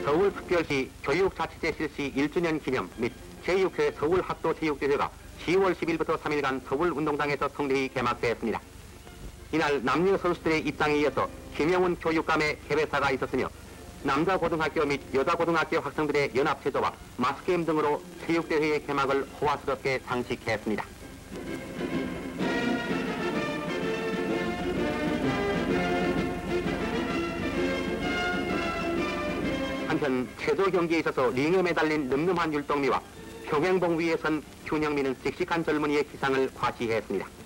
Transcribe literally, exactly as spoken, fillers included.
서울특별시 교육자치제 실시 일 주년 기념 및 제육 회 서울학도체육대회가 시월 십일부터 삼 일간 서울운동장에서 성대히 개막되었습니다. 이날 남녀 선수들의 입장에 이어서 김영훈 교육감의 해외사가 있었으며 남자 고등학교 및 여자 고등학교 학생들의 연합체조와 마스게임 등으로 체육대회의 개막을 호화스럽게 장식했습니다. 한편 체조 경기에 있어서 링에 매달린 늠름한 율동미와 평행봉 위에 선 균형미는 씩씩한 젊은이의 기상을 과시했습니다.